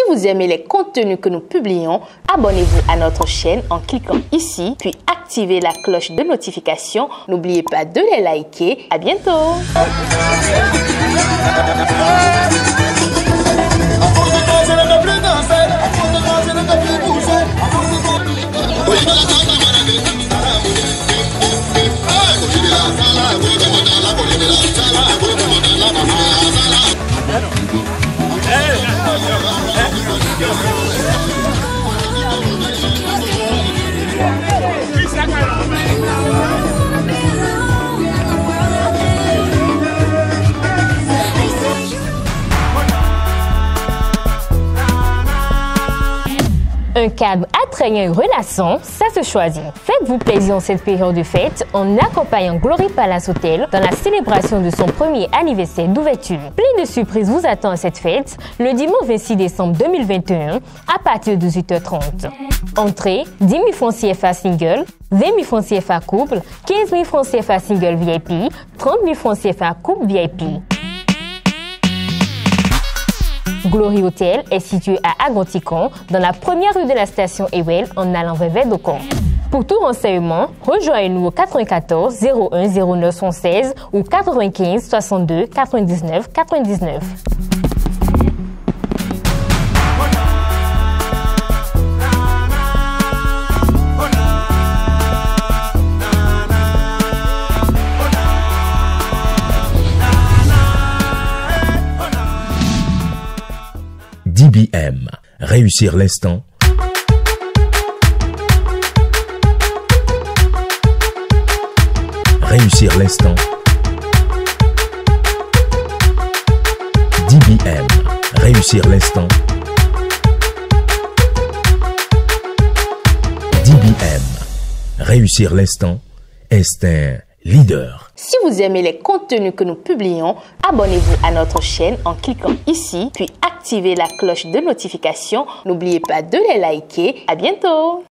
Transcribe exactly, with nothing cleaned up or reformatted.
vous aimez les contenus que nous publions, abonnez-vous à notre chaîne en cliquant ici, puis activez la cloche de notification. N'oubliez pas de les liker. À bientôt. Un cadre attrayant une relation, ça se choisit. Faites-vous plaisir en cette période de fête en accompagnant Glory Palace Hotel dans la célébration de son premier anniversaire d'ouverture. Plein de surprises vous attend à cette fête le dimanche vingt-six décembre deux mille vingt et un à partir de dix-huit heures trente. Entrée dix mille francs C F A single, vingt mille francs C F A couple, quinze mille francs C F A single V I P, trente mille francs C F A couple V I P. Glory Hotel est situé à Agonticon, dans la première rue de la station Ewell en allant vers Verdocon. Pour tout renseignement, rejoignez-nous au quatre-vingt-quatorze zéro un zéro neuf seize ou quatre-vingt-quinze soixante-deux quatre-vingt-dix-neuf quatre-vingt-dix-neuf. D B M. Réussir l'instant. Réussir l'instant. D B M. Réussir l'instant. D B M. Réussir l'instant. Instinct leader. Si vous aimez les contenus que nous publions, abonnez-vous à notre chaîne en cliquant ici, puis activez la cloche de notification. N'oubliez pas de les liker. À bientôt.